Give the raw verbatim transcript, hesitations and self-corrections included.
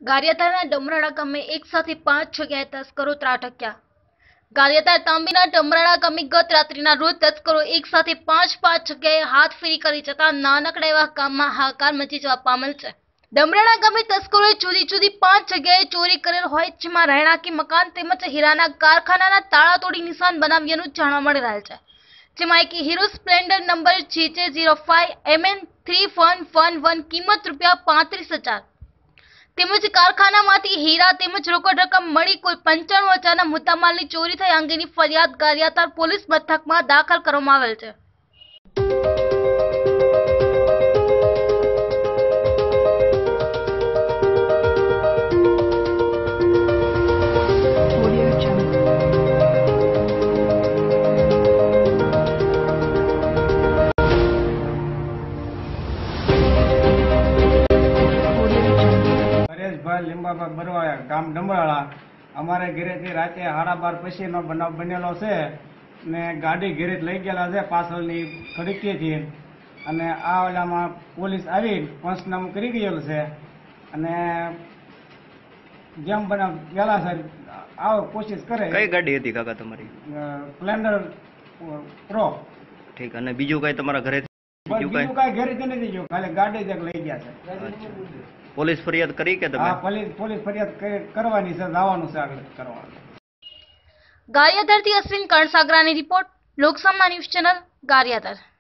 ગારિયાધારના ડમરાળા ગામે એક સાથે પાંચ જગ્યાએ તસ્કરો ત્રાટક્યા। ગારિયાધાર તાંબીના ડમરાળા ગામે ગત રાત્રિના રોજ તસ્કરો એક સાથે પાંચ પાંચ જગ્યાએ હાથ ફેરી કરી જતા નાનકડા એવા ગામમાં હાહાકાર મચી જવા પામેલ છે। ડમરાળા ગામે તસ્કરોએ જુદી જુદી પાંચ જગ્યાએ ચોરી કરેલ હોય, જેમાં રહેણાંકી મકાન તેમજ હીરાના કારખાનાના તાળા તોડી નિશાન બનાવ્યાનું જાણવા મળી રહેલ છે। જેમાં એક hero Splendor number G J zero five M N three one one one કિંમત રૂપિયા પાંત્રીસ હજાર તેમજ કારખાનામાંથી હીરા તેમજ રોકડ રકમ મળી કુલ પંચાણું હજારના મુદ્દામાલની ચોરી થઈ અંગેની ફરિયાદ ગારિયાધાર પોલીસ મથકમાં દાખલ કરવામાં આવેલ છે। લીંબાબા બરવાયા ગામ ડમરાળા અમારે ઘરેથી રાતે સાડા બાર પછીનો બનાવ બનેલો છે ને ગાડી ઘરે લઈ ગયેલા છે પાછળની ખડકીએથી, અને આ ઓલામાં પોલીસ આવી પંચનામું કરી ગયેલું છે અને જેમ બનાવ ગયેલા છે આવો કોશિશ કરે। કઈ ગાડી હતી કાકા તમારી? Splendor pro. ઠીક, અને બીજું કઈ તમારા ઘરે? બીજું કઈ ઘરેથી નથી ગયું, ખાલી ગાડી જ લઈ ગયા છે। પોલીસ ફરિયાદ કરી કે તમે? હા, પોલીસ પોલીસ ફરિયાદ કરવાની છે, જવાનું છે આગળ કરવાનું। ગારિયાધારથી અશ્વિન કણસાગરાની report, Loksama news channel, Gariadhar.